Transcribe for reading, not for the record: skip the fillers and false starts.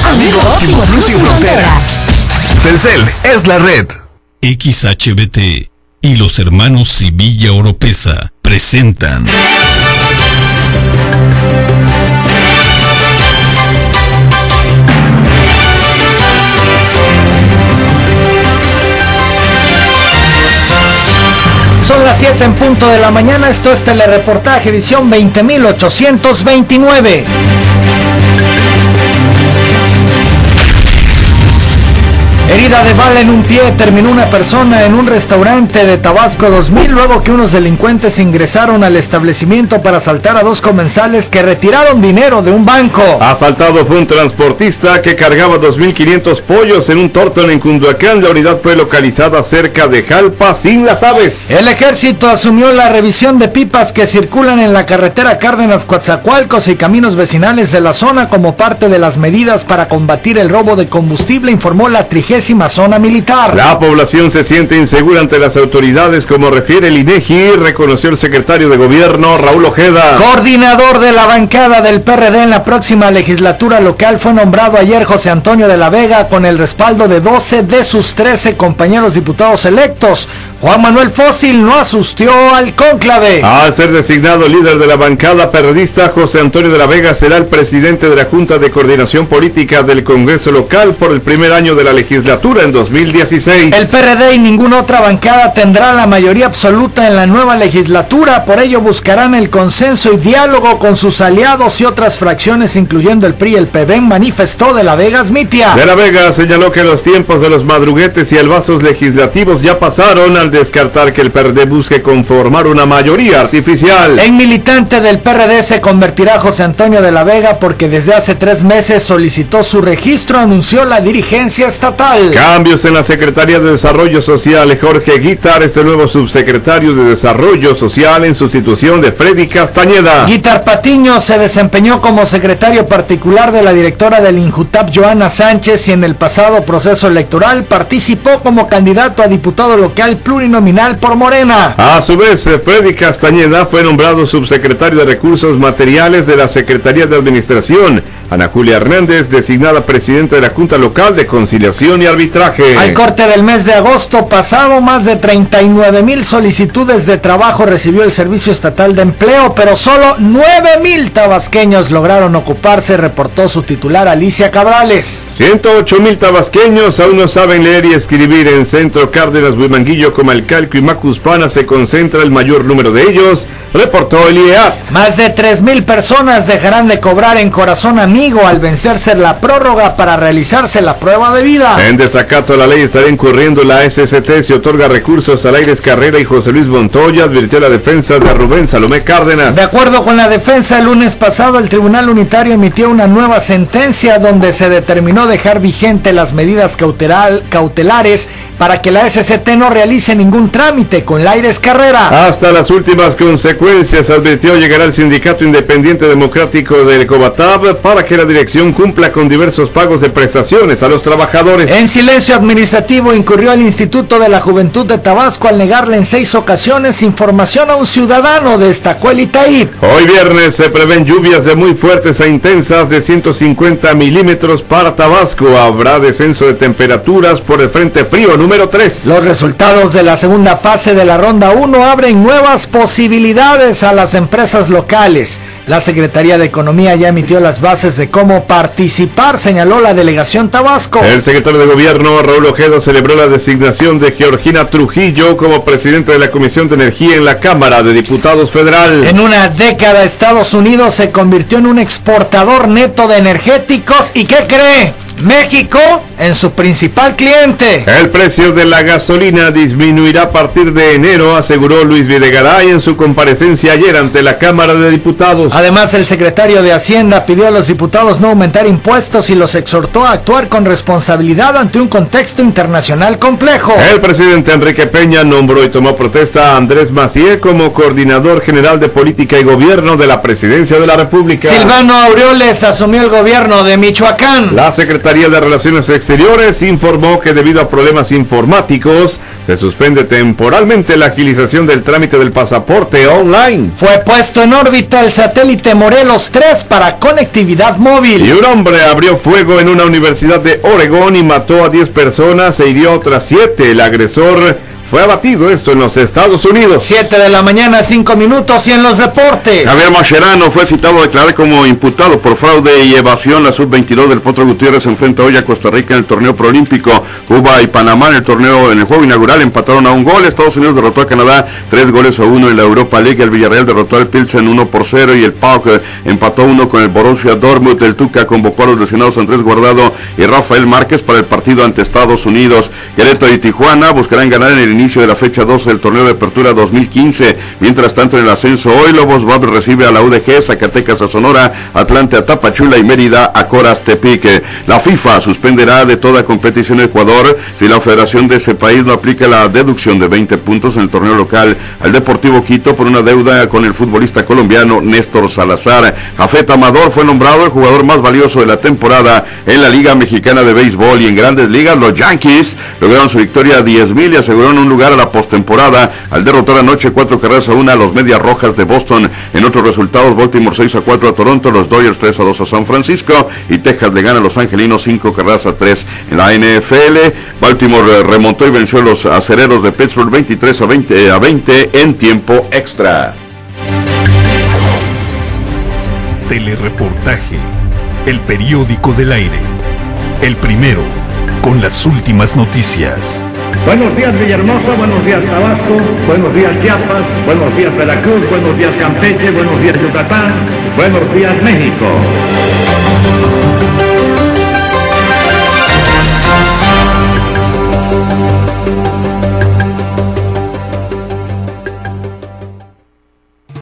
Amigo óptimo, luz sin frontera. Telcel es la red. XHBT y los hermanos Civilla Oropesa presentan Son las 7 en punto de la mañana, esto es Telereportaje, edición 20.829. Herida de bala en un pie, terminó una persona en un restaurante de Tabasco 2000 luego que unos delincuentes ingresaron al establecimiento para asaltar a dos comensales que retiraron dinero de un banco. Asaltado fue un transportista que cargaba 2.500 pollos en un tórtono en Cunduacán. La unidad fue localizada cerca de Jalpa, sin las aves. El ejército asumió la revisión de pipas que circulan en la carretera Cárdenas-Coatzacoalcos y caminos vecinales de la zona como parte de las medidas para combatir el robo de combustible, informó la 30ª zona militar. La población se siente insegura ante las autoridades, como refiere el INEGI, reconoció el secretario de gobierno Raúl Ojeda. Coordinador de la bancada del PRD en la próxima legislatura local fue nombrado ayer José Antonio de la Vega con el respaldo de 12 de sus 13 compañeros diputados electos. Juan Manuel Fósil no asistió al cónclave. Al ser designado líder de la bancada perredista, José Antonio de la Vega será el presidente de la Junta de Coordinación Política del Congreso local por el primer año de la legislatura en 2016. El PRD y ninguna otra bancada tendrá la mayoría absoluta en la nueva legislatura, por ello buscarán el consenso y diálogo con sus aliados y otras fracciones, incluyendo el PRI y el PBEM, manifestó de la Vega Smitia. De la Vega señaló que los tiempos de los madruguetes y albazos legislativos ya pasaron, al descartar que el PRD busque conformar una mayoría artificial. En militante del PRD se convertirá José Antonio de la Vega porque desde hace 3 meses solicitó su registro, anunció la dirigencia estatal. Cambios en la Secretaría de Desarrollo Social. Jorge Guitar es el nuevo subsecretario de Desarrollo Social en sustitución de Freddy Castañeda. Guitar Patiño se desempeñó como secretario particular de la directora del INJUTAP, Joana Sánchez, y en el pasado proceso electoral participó como candidato a diputado local plurinominal por Morena. A su vez, Freddy Castañeda fue nombrado subsecretario de Recursos Materiales de la Secretaría de Administración. Ana Julia Hernández, designada presidenta de la Junta Local de Conciliación y Arbitraje. Al corte del mes de agosto pasado, más de 39,000 solicitudes de trabajo recibió el Servicio Estatal de Empleo, pero solo 9,000 tabasqueños lograron ocuparse, reportó su titular Alicia Cabrales. 108,000 tabasqueños aún no saben leer y escribir. En Centro Cárdenas, Huimanguillo, Comalcalco y Macuspana se concentra el mayor número de ellos, reportó el IEAT. Más de 3,000 personas dejarán de cobrar en Corazón Amigo al vencerse la prórroga para realizarse la prueba de vida. En desacato a la ley estará incurriendo la SST si otorga recursos a Aires Carrera y José Luis Montoya, advirtió la defensa de Rubén Salomé Cárdenas. De acuerdo con la defensa, el lunes pasado el Tribunal Unitario emitió una nueva sentencia donde se determinó dejar vigente las medidas cautelares para que la SST no realice ningún trámite con Aires Carrera. Hasta las últimas consecuencias, advirtió, llegará el Sindicato Independiente Democrático del Cobatab para que la dirección cumpla con diversos pagos de prestaciones a los trabajadores. En silencio administrativo incurrió el Instituto de la Juventud de Tabasco al negarle en 6 ocasiones información a un ciudadano, destacó el ITAIP. Hoy viernes se prevén lluvias de muy fuertes a intensas de 150 milímetros para Tabasco. Habrá descenso de temperaturas por el Frente Frío número 3. Los resultados de la segunda fase de la Ronda 1 abren nuevas posibilidades a las empresas locales. La Secretaría de Economía ya emitió las bases de cómo participar, señaló la delegación Tabasco. El secretario de Gobierno, Raúl Ojeda, celebró la designación de Georgina Trujillo como presidenta de la Comisión de Energía en la Cámara de Diputados Federal. En una década, Estados Unidos se convirtió en un exportador neto de energéticos. ¿Y qué cree? México en su principal cliente. El precio de la gasolina disminuirá a partir de enero, aseguró Luis Videgaray en su comparecencia ayer ante la Cámara de Diputados. Además, el secretario de Hacienda pidió a los diputados no aumentar impuestos y los exhortó a actuar con responsabilidad ante un contexto internacional complejo. El presidente Enrique Peña nombró y tomó protesta a Andrés Macié como coordinador general de política y gobierno de la Presidencia de la República. Silvano Aureoles asumió el gobierno de Michoacán. La secretaria Secretaría de Relaciones Exteriores informó que debido a problemas informáticos se suspende temporalmente la agilización del trámite del pasaporte online. Fue puesto en órbita el satélite Morelos 3 para conectividad móvil. Y un hombre abrió fuego en una universidad de Oregón y mató a 10 personas e hirió a otras 7. El agresor fue abatido, esto en los Estados Unidos. 7 de la mañana, 5 minutos, y en los deportes. Javier Mascherano fue citado a declarar como imputado por fraude y evasión. La sub-22 del Potro Gutiérrez enfrenta hoy a Costa Rica en el torneo preolímpico. Cuba y Panamá en el juego inaugural empataron a un gol. Estados Unidos derrotó a Canadá 3-1 en la Europa League. El Villarreal derrotó al Pilsen 1-0 y el PAOK empató 1 con el Borussia Dortmund. El Tuca convocó a los lesionados Andrés Guardado y Rafael Márquez para el partido ante Estados Unidos. Querétaro y Tijuana buscarán ganar en el inicio de la fecha 12 del torneo de apertura 2015. Mientras tanto, en el ascenso hoy, Lobos WAP recibe a la UDG, Zacatecas a Sonora, Atlante a Tapachula y Mérida a Coras Tepic. La FIFA suspenderá de toda competición en Ecuador si la federación de ese país no aplica la deducción de 20 puntos en el torneo local al Deportivo Quito por una deuda con el futbolista colombiano Néstor Salazar. Jafet Amador fue nombrado el jugador más valioso de la temporada en la Liga Mexicana de Béisbol. Y en Grandes Ligas, los Yankees lograron su victoria 10,000 y aseguraron un lugar a la postemporada al derrotar anoche 4-1 a los Medias Rojas de Boston. En otros resultados, Baltimore 6-4 a Toronto, los Dodgers 3-2 a San Francisco y Texas le gana a los Angelinos 5-3. En la NFL, Baltimore remontó y venció a los Acereros de Pittsburgh 23-20 en tiempo extra. Telereportaje, el periódico del aire, el primero con las últimas noticias. Buenos días Villahermosa, buenos días Tabasco, buenos días Chiapas, buenos días Veracruz, buenos días Campeche, buenos días Yucatán, buenos días México.